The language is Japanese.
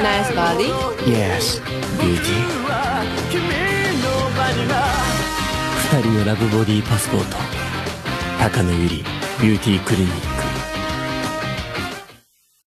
nice body? Yes, beauty. 二人のラブボディパスポート、高野由里ビューティークリニック。